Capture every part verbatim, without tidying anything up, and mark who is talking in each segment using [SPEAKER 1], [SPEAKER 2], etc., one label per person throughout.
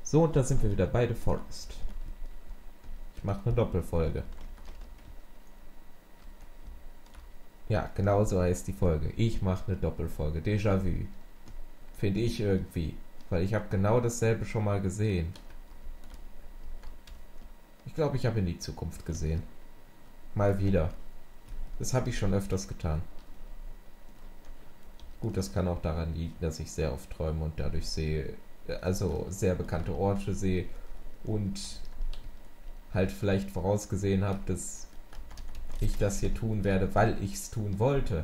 [SPEAKER 1] So, und da sind wir wieder bei The Forest. Ich mache eine Doppelfolge. Ja, genau so heißt die Folge. Ich mache eine Doppelfolge. Déjà-vu. Finde ich irgendwie. Weil ich habe genau dasselbe schon mal gesehen. Ich glaube, ich habe in die Zukunft gesehen. Mal wieder. Das habe ich schon öfters getan. Gut, das kann auch daran liegen, dass ich sehr oft träume und dadurch sehe, also sehr bekannte Orte sehe und halt vielleicht vorausgesehen habe, dass ich das hier tun werde, weil ich es tun wollte.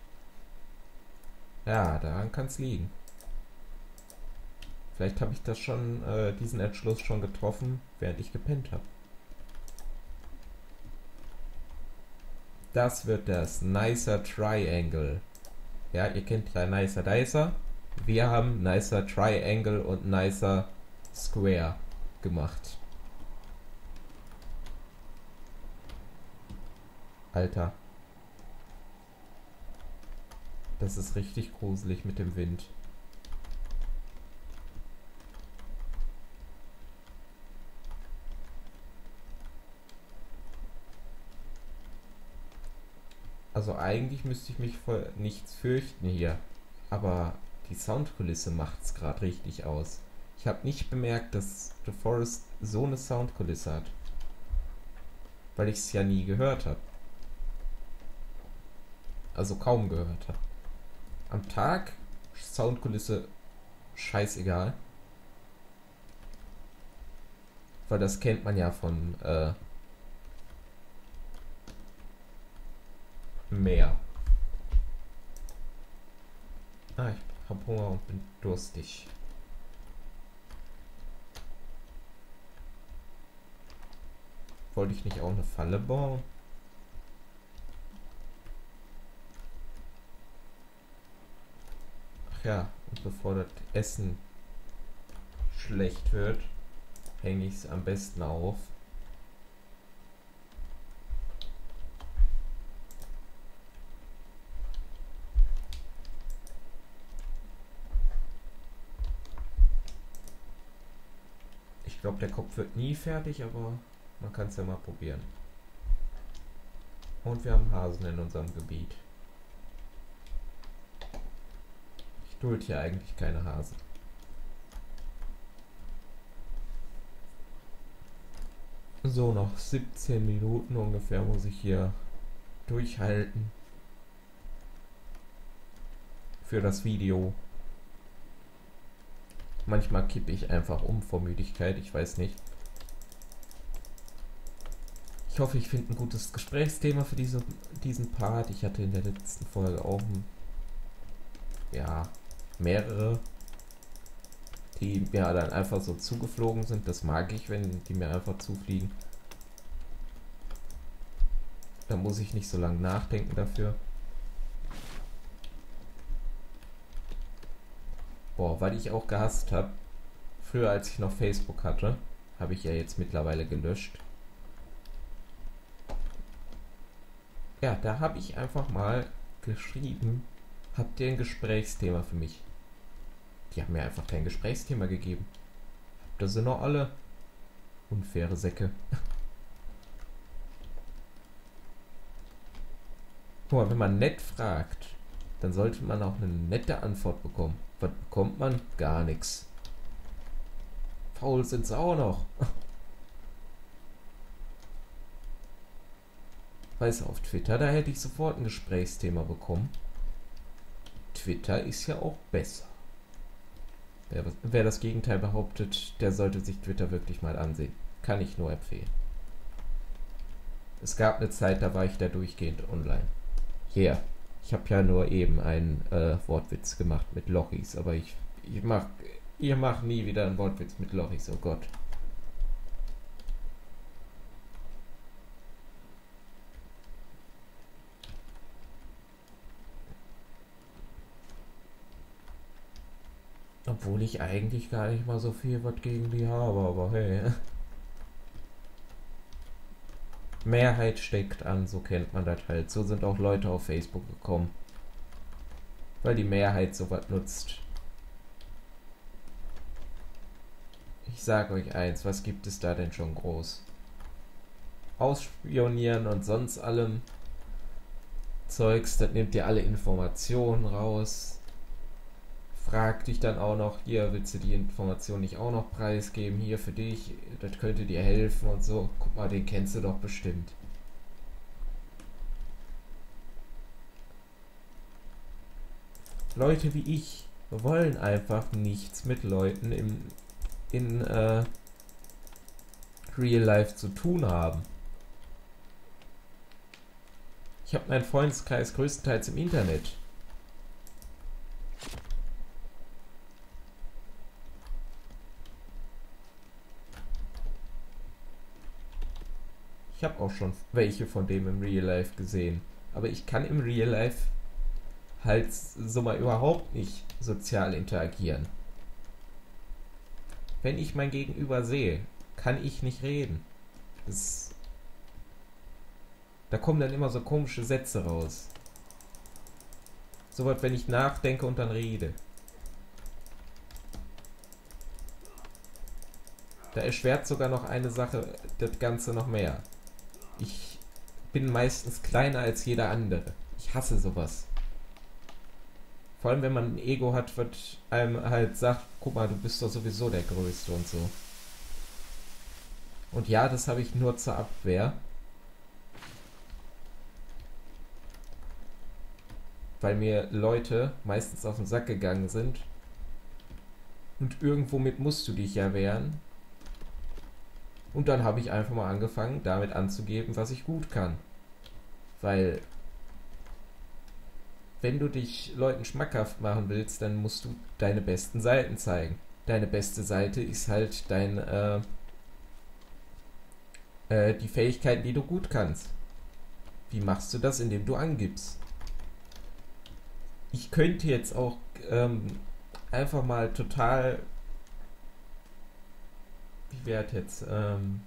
[SPEAKER 1] Ja, daran kann es liegen. Vielleicht habe ich das schon, äh, diesen Entschluss schon getroffen, während ich gepennt habe. Das wird das Nicer Triangle. Ja, ihr kennt ja Nicer Dicer. Wir haben Nicer Triangle und Nicer Square gemacht. Alter. Das ist richtig gruselig mit dem Wind. Also eigentlich müsste ich mich vor nichts fürchten hier. Aber die Soundkulisse macht's gerade richtig aus. Ich habe nicht bemerkt, dass The Forest so eine Soundkulisse hat. Weil ich es ja nie gehört habe. Also kaum gehört habe. Am Tag Soundkulisse scheißegal. Weil das kennt man ja von äh, Meer. Ah, ich hab Hunger und bin durstig. Wollte ich nicht auch eine Falle bauen? Ach ja, und bevor das Essen schlecht wird, hänge ich es am besten auf. Ich glaube, der Kopf wird nie fertig, aber man kann es ja mal probieren. Und wir haben Hasen in unserem Gebiet. Ich duld hier eigentlich keine Hasen. So, noch siebzehn Minuten ungefähr muss ich hier durchhalten. Für das Video. Manchmal kippe ich einfach um vor Müdigkeit, ich weiß nicht. Ich hoffe, ich finde ein gutes Gesprächsthema für diese, diesen Part. Ich hatte in der letzten Folge auch ein, ja, mehrere, die mir dann einfach so zugeflogen sind. Das mag ich, wenn die mir einfach zufliegen. Da muss ich nicht so lange nachdenken dafür. Boah, weil ich auch gehasst habe. Früher, als ich noch Facebook hatte, habe ich ja jetzt mittlerweile gelöscht. Ja, da habe ich einfach mal geschrieben, habt ihr ein Gesprächsthema für mich? Die haben mir einfach kein Gesprächsthema gegeben. Habt ihr sie noch alle? Unfaire Säcke. Guck mal, wenn man nett fragt, dann sollte man auch eine nette Antwort bekommen. Was bekommt man? Gar nichts. Faul sind sie auch noch. Weißt du, auf Twitter, da hätte ich sofort ein Gesprächsthema bekommen. Twitter ist ja auch besser. Wer, wer das Gegenteil behauptet, der sollte sich Twitter wirklich mal ansehen. Kann ich nur empfehlen. Es gab eine Zeit, da war ich da durchgehend online. Yeah. Ich habe ja nur eben einen äh, Wortwitz gemacht mit Lochis, aber ich, ich mach, ihr macht nie wieder einen Wortwitz mit Lochis, oh Gott. Obwohl ich eigentlich gar nicht mal so viel was gegen die habe, aber hey. Mehrheit steckt an, so kennt man das halt. So sind auch Leute auf Facebook gekommen. Weil die Mehrheit sowas nutzt. Ich sage euch eins, was gibt es da denn schon groß? Ausspionieren und sonst allem Zeugs, das nimmt dir alle Informationen raus. Fragt dich dann auch noch, hier, willst du die Information nicht auch noch preisgeben? Hier für dich, das könnte dir helfen und so. Guck mal, den kennst du doch bestimmt. Leute wie ich wollen einfach nichts mit Leuten im, in äh, Real Life zu tun haben. Ich habe meinen Freundeskreis größtenteils im Internet. Ich habe auch schon welche von dem im Real Life gesehen. Aber ich kann im Real Life halt so mal überhaupt nicht sozial interagieren. Wenn ich mein Gegenüber sehe, kann ich nicht reden. Das, da kommen dann immer so komische Sätze raus. So was, wenn ich nachdenke und dann rede. Da erschwert sogar noch eine Sache das Ganze noch mehr. Ich bin meistens kleiner als jeder andere. Ich hasse sowas. Vor allem, wenn man ein Ego hat, was einem halt sagt, guck mal, du bist doch sowieso der Größte und so. Und ja, das habe ich nur zur Abwehr. Weil mir Leute meistens auf den Sack gegangen sind. Und irgendwo mit musst du dich ja wehren. Und dann habe ich einfach mal angefangen, damit anzugeben, was ich gut kann. Weil, wenn du dich Leuten schmackhaft machen willst, dann musst du deine besten Seiten zeigen. Deine beste Seite ist halt dein, äh, äh, die Fähigkeiten, die du gut kannst. Wie machst du das, indem du angibst? Ich könnte jetzt auch ähm, einfach mal total... Wie wert jetzt? Ähm,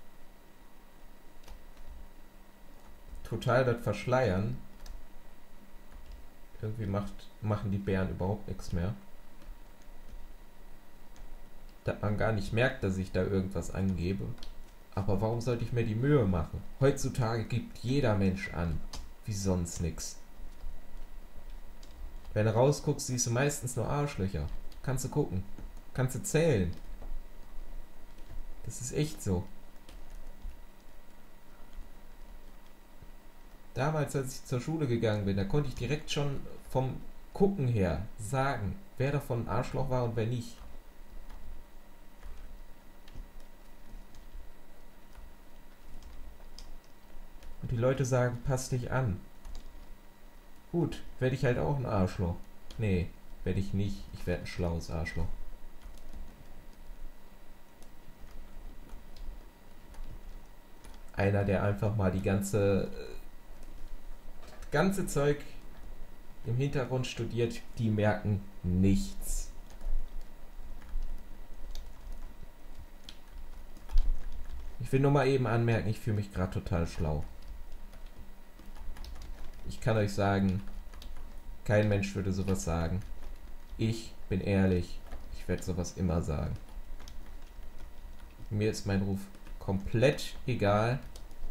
[SPEAKER 1] total das verschleiern. Irgendwie macht, machen die Bären überhaupt nichts mehr. Dass man gar nicht merkt, dass ich da irgendwas angebe. Aber warum sollte ich mir die Mühe machen? Heutzutage gibt jeder Mensch an. Wie sonst nix. Wenn du rausguckst, siehst du meistens nur Arschlöcher. Kannst du gucken. Kannst du zählen. Das ist echt so. Damals, als ich zur Schule gegangen bin, da konnte ich direkt schon vom Gucken her sagen, wer davon ein Arschloch war und wer nicht. Und die Leute sagen, pass dich an. Gut, werde ich halt auch ein Arschloch. Nee, werde ich nicht. Ich werde ein schlaues Arschloch. Einer, der einfach mal die ganze ganze Zeug im Hintergrund studiert, die merken nichts. Ich will nur mal eben anmerken, ich fühle mich gerade total schlau. Ich kann euch sagen, kein Mensch würde sowas sagen. Ich bin ehrlich, ich werde sowas immer sagen. Mir ist mein Ruf komplett egal.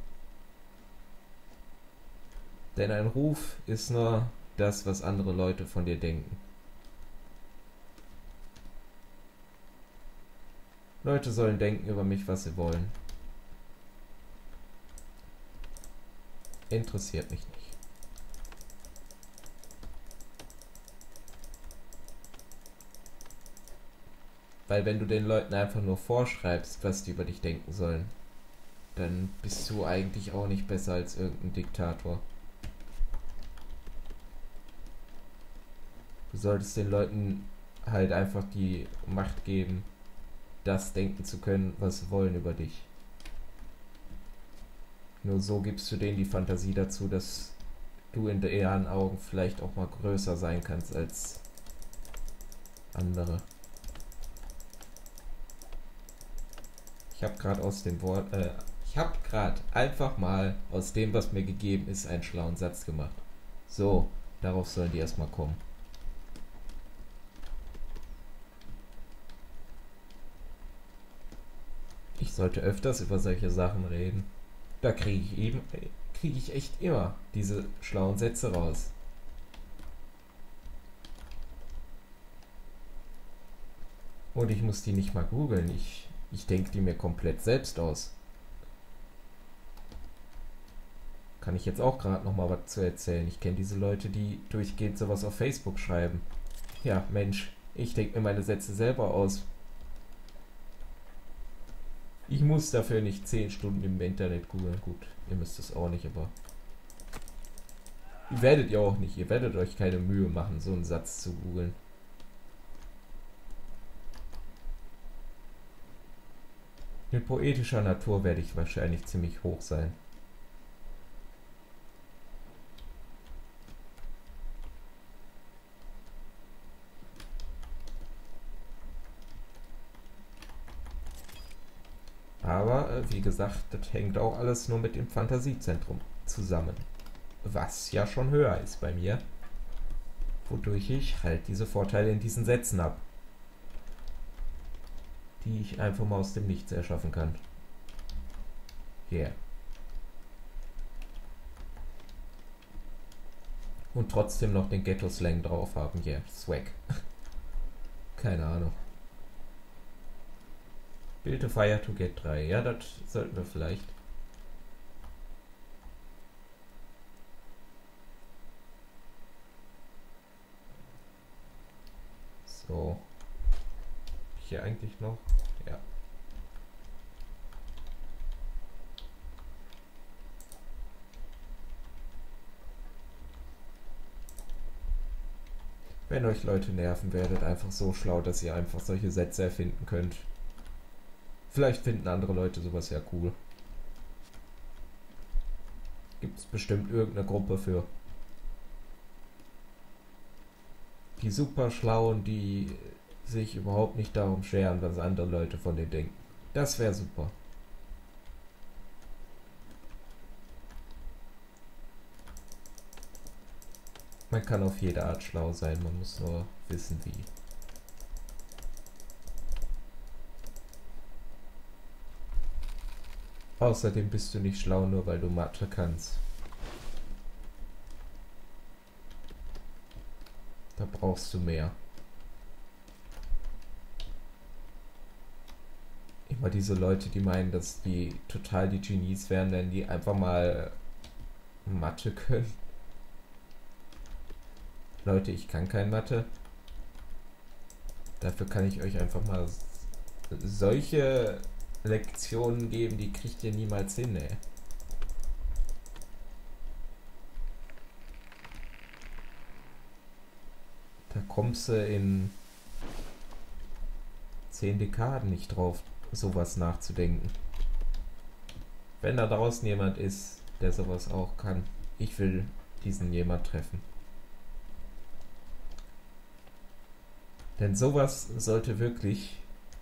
[SPEAKER 1] Denn ein Ruf ist nur das, was andere Leute von dir denken. Leute sollen denken über mich, was sie wollen. Interessiert mich nicht. Weil wenn du den Leuten einfach nur vorschreibst, was die über dich denken sollen, dann bist du eigentlich auch nicht besser als irgendein Diktator. Du solltest den Leuten halt einfach die Macht geben, das denken zu können, was sie wollen über dich. Nur so gibst du denen die Fantasie dazu, dass du in deren Augen vielleicht auch mal größer sein kannst als andere. Ich habe gerade aus dem Wort, äh, ich habe gerade einfach mal aus dem, was mir gegeben ist, einen schlauen Satz gemacht. So, darauf sollen die erstmal kommen. Ich sollte öfters über solche Sachen reden. Da kriege ich eben, kriege ich echt immer diese schlauen Sätze raus. Und ich muss die nicht mal googeln. Ich, ich denke die mir komplett selbst aus. Kann ich jetzt auch gerade noch mal was zu erzählen. Ich kenne diese Leute, die durchgehend sowas auf Facebook schreiben. Ja, Mensch, ich denke mir meine Sätze selber aus. Ich muss dafür nicht zehn Stunden im Internet googeln. Gut, ihr müsst es auch nicht, aber ihr werdet ihr auch nicht. Ihr werdet euch keine Mühe machen, so einen Satz zu googeln. In poetischer Natur werde ich wahrscheinlich ziemlich hoch sein. Aber, äh, wie gesagt, das hängt auch alles nur mit dem Fantasiezentrum zusammen. Was ja schon höher ist bei mir. Wodurch ich halt diese Vorteile in diesen Sätzen habe. Die ich einfach mal aus dem Nichts erschaffen kann. Yeah. Und trotzdem noch den Ghetto-Slang drauf haben. Yeah, Swag. Keine Ahnung. Build a fire to get drei. Ja, das sollten wir vielleicht. So. Hier eigentlich noch? Ja. Wenn euch Leute nerven, werdet einfach so schlau, dass ihr einfach solche Sätze erfinden könnt. Vielleicht finden andere Leute sowas ja cool. Gibt es bestimmt irgendeine Gruppe für. Die super schlauen, die sich überhaupt nicht darum scheren, was andere Leute von denen denken. Das wäre super. Man kann auf jede Art schlau sein, man muss nur wissen wie. Außerdem bist du nicht schlau, nur weil du Mathe kannst. Da brauchst du mehr. Immer diese Leute, die meinen, dass die total die Genies wären, wenn die einfach mal Mathe können. Leute, ich kann kein Mathe. Dafür kann ich euch einfach mal solche Lektionen geben, die kriegt ihr niemals hin, ey. Da kommst du in zehn Dekaden nicht drauf, sowas nachzudenken. Wenn da draußen jemand ist, der sowas auch kann, ich will diesen jemand treffen. Denn sowas sollte wirklich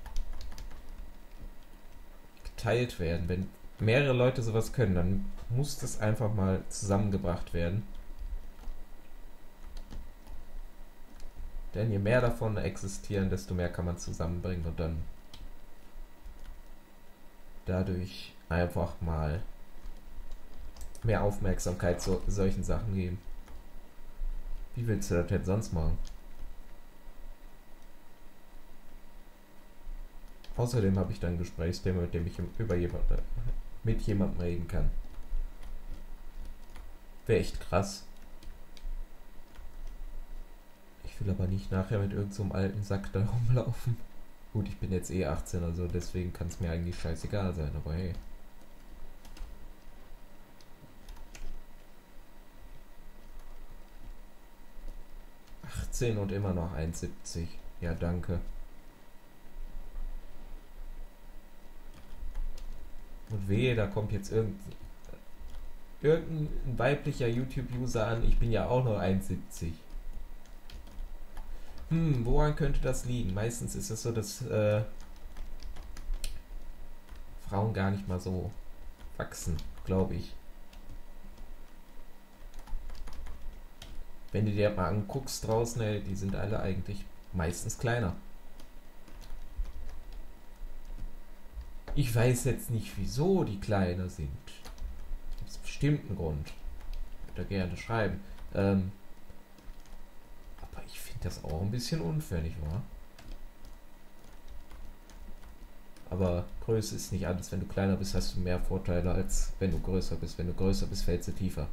[SPEAKER 1] geteilt werden. Wenn mehrere Leute sowas können, dann muss das einfach mal zusammengebracht werden. Denn je mehr davon existieren, desto mehr kann man zusammenbringen und dann dadurch einfach mal mehr Aufmerksamkeit zu solchen Sachen geben. Wie willst du das denn sonst machen? Außerdem habe ich dann ein Gesprächsthema, mit dem ich über jemand, mit jemandem reden kann. Wäre echt krass. Ich will aber nicht nachher mit irgendeinem so alten Sack da rumlaufen. Gut, ich bin jetzt eh achtzehn, also deswegen kann es mir eigentlich scheißegal sein, aber hey. achtzehn und immer noch eins siebzig. Ja, danke. Und wehe, da kommt jetzt irgendein, irgendein weiblicher YouTube-User an, ich bin ja auch nur eins siebzig. Hm, woran könnte das liegen? Meistens ist es so, dass äh, Frauen gar nicht mal so wachsen, glaube ich. Wenn du dir mal anguckst draußen, ey, die sind alle eigentlich meistens kleiner. Ich weiß jetzt nicht, wieso die kleiner sind. Aus bestimmten Grund. Würde da gerne schreiben. Ähm, aber ich finde das auch ein bisschen unfair, nicht wahr? Aber Größe ist nicht alles. Wenn du kleiner bist, hast du mehr Vorteile, als wenn du größer bist. Wenn du größer bist, fällst du tiefer.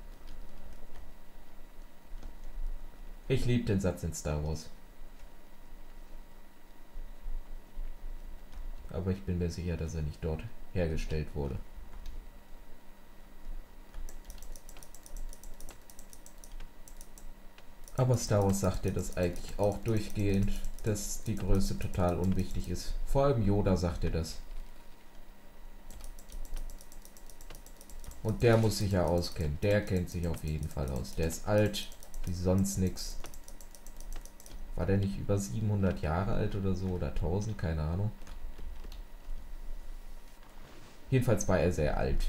[SPEAKER 1] Ich liebe den Satz in Star Wars. Aber ich bin mir sicher, dass er nicht dort hergestellt wurde. Aber Star Wars sagt dir das eigentlich auch durchgehend, dass die Größe total unwichtig ist. Vor allem Yoda sagt dir das. Und der muss sich ja auskennen. Der kennt sich auf jeden Fall aus. Der ist alt wie sonst nix. War der nicht über siebenhundert Jahre alt oder so? Oder tausend? Keine Ahnung. Jedenfalls war er sehr alt.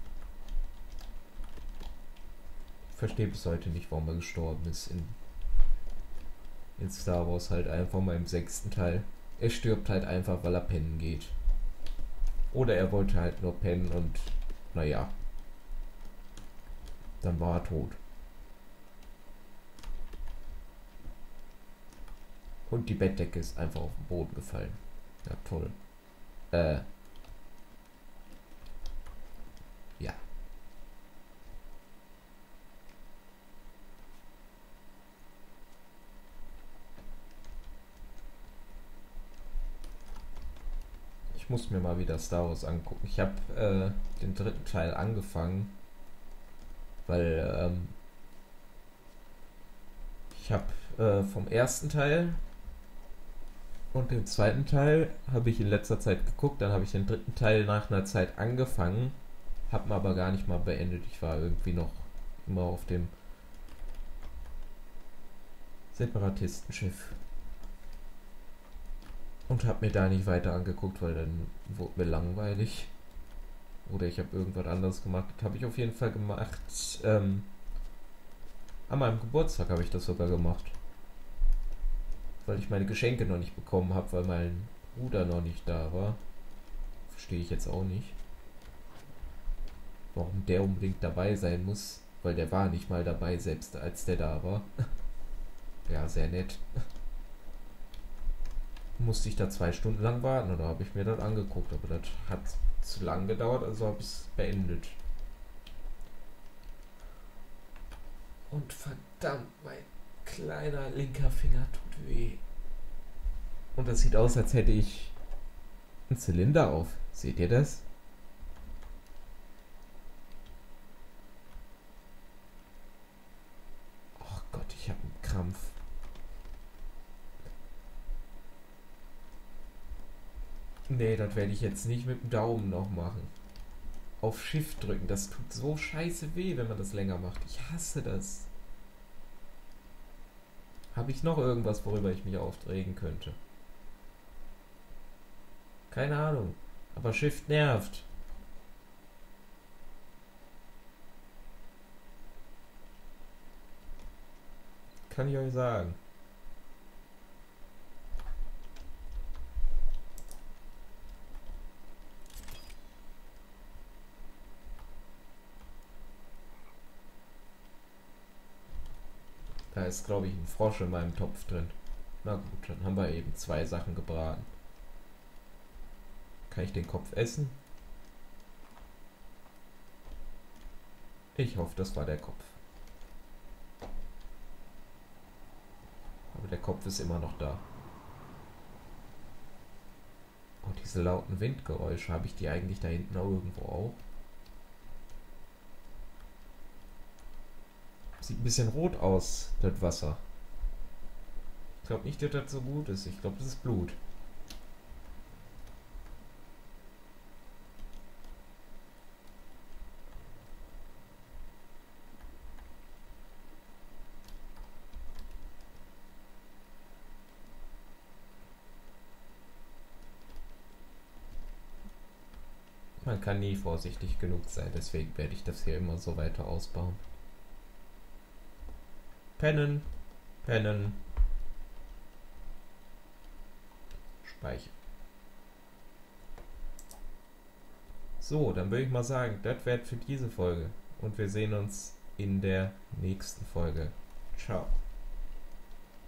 [SPEAKER 1] Ich verstehe bis heute nicht, warum er gestorben ist. In, in Star Wars halt einfach mal im sechsten Teil. Er stirbt halt einfach, weil er pennen geht. Oder er wollte halt nur pennen und naja. Dann war er tot. Und die Bettdecke ist einfach auf den Boden gefallen. Ja, toll. Äh. Ja. Ich muss mir mal wieder Star Wars angucken. Ich habe äh, den dritten Teil angefangen, weil ähm, ich habe äh, vom ersten Teil und dem zweiten Teil habe ich in letzter Zeit geguckt. Dann habe ich den dritten Teil nach einer Zeit angefangen, habe ihn aber gar nicht mal beendet. Ich war irgendwie noch immer auf dem Separatistenschiff und habe mir da nicht weiter angeguckt, weil dann wurde mir langweilig. Oder ich habe irgendwas anderes gemacht. Das habe ich auf jeden Fall gemacht. Ähm, an meinem Geburtstag habe ich das sogar gemacht. Weil ich meine Geschenke noch nicht bekommen habe, weil mein Bruder noch nicht da war. Verstehe ich jetzt auch nicht. Warum der unbedingt dabei sein muss. Weil der war nicht mal dabei, selbst als der da war. Ja, sehr nett. Musste ich da zwei Stunden lang warten oder habe ich mir das angeguckt. Aber das hat zu lang gedauert, also habe ich es beendet. Und verdammt, mein kleiner linker Finger tut weh. Und das sieht aus, als hätte ich einen Zylinder auf. Seht ihr das? Oh Gott, ich habe einen Krampf. Nee, das werde ich jetzt nicht mit dem Daumen noch machen. Auf Shift drücken, das tut so scheiße weh, wenn man das länger macht. Ich hasse das. Habe ich noch irgendwas, worüber ich mich aufregen könnte? Keine Ahnung. Aber Shift nervt. Kann ich euch sagen. Da ist, glaube ich, ein Frosch in meinem Topf drin. Na gut, dann haben wir eben zwei Sachen gebraten. Kann ich den Kopf essen? Ich hoffe, das war der Kopf. Aber der Kopf ist immer noch da. Oh, diese lauten Windgeräusche, habe ich die eigentlich da hinten auch irgendwo auch? Sieht ein bisschen rot aus, das Wasser. Ich glaube nicht, dass das so gut ist. Ich glaube, das ist Blut. Man kann nie vorsichtig genug sein, deswegen werde ich das hier immer so weiter ausbauen. Pennen, pennen. Speichern. So, dann würde ich mal sagen, das wäre für diese Folge. Und wir sehen uns in der nächsten Folge. Ciao.